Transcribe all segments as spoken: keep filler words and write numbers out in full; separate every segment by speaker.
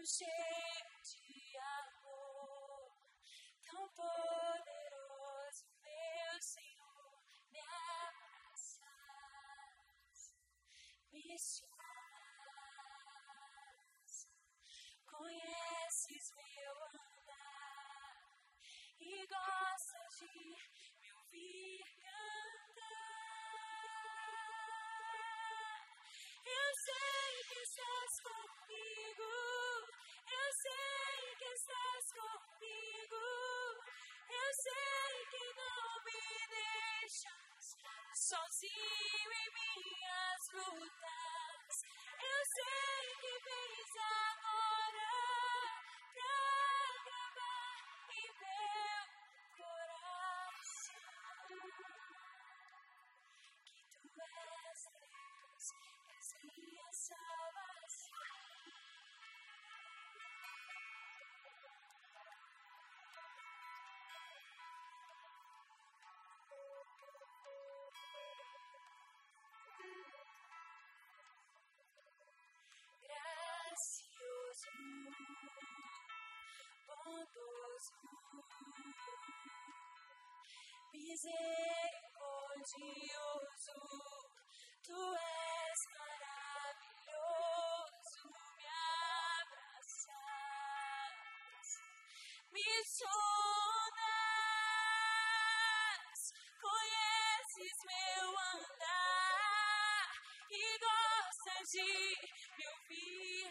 Speaker 1: cheio de amor, tão poderoso, meu Senhor, me abraças, me chamas, conheces meu andar e gostas de me ouvir cantar. Eu sei que estás comigo, eu sei que estás comigo, eu sei que não me deixas sozinho em minhas lutas. Eu sei que vens agora pra acabar em meu coração. Que tu és Deus, és minha salvação. Gracioso, bondoso, misericordioso, tu és maravilhoso, me abraças, me sondas, conheces meu andar e gostas de me ouvir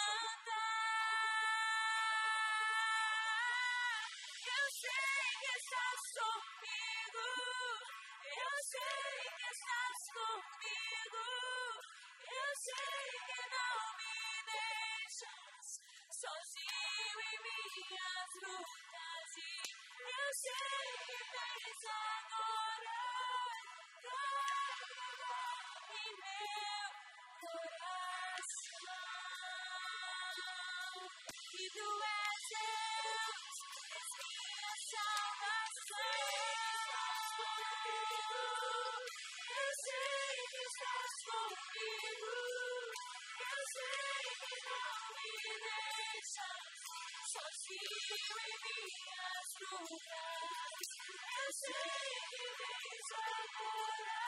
Speaker 1: cantar. Eu sei que estás comigo, eu sei que estás comigo, eu sei que não me deixas sozinho em minhas lutas e eu sei que vens agora pra acabar em meu coração. E tu és Deus, és minha salvação. Eu sei que estás comigo, eu sei que não me deixas sozinho em minhas lutas. Eu sei que vens agora